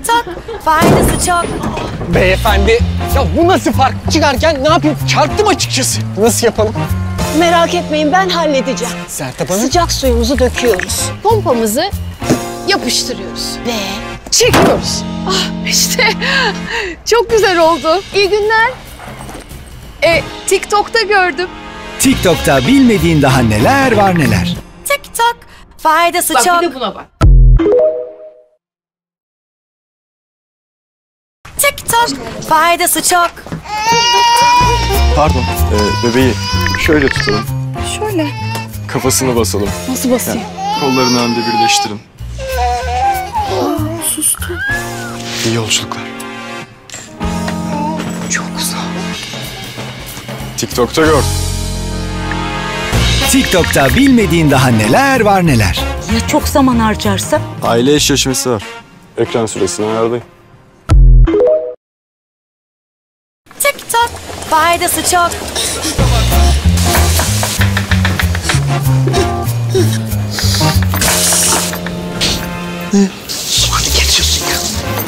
TikTok faydası çok. Beyefendi, ya bu nasıl fark? Çıkarken ne yapayım? Çarptım açıkçası. Nasıl yapalım? Merak etmeyin, ben halledeceğim. Sertap Hanım. Sıcak suyumuzu döküyoruz. Pompamızı yapıştırıyoruz. Ve Çekiyoruz. Ah işte çok güzel oldu. İyi günler. TikTok'ta gördüm. TikTok'ta bilmediğin daha neler var neler. TikTok faydası Bak çok. bir de buna bak. TikTok faydası çok. Pardon, bebeği şöyle tutalım. Şöyle. Kafasını basalım. Nasıl basayım? Kollarını önde birleştirin. Sustu. İyi yolculuklar. Çok güzel. TikTok'ta gör. TikTok'ta bilmediğin daha neler var neler. ya çok zaman harcarsa? Aile eşleşmesi var. Ekran süresini ayarlayın. TikTok faydası çok. Soğanı kesiyorsun ya.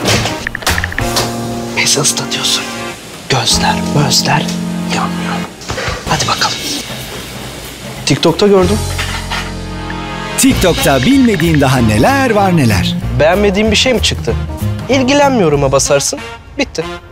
Pesi ıslatıyorsun. Gözler yanmıyor. Hadi bakalım. TikTok'ta gördüm. TikTok'ta bilmediğin daha neler var neler. Beğenmediğin bir şey mi çıktı? İlgilenmiyorum'a basarsın. Bitti.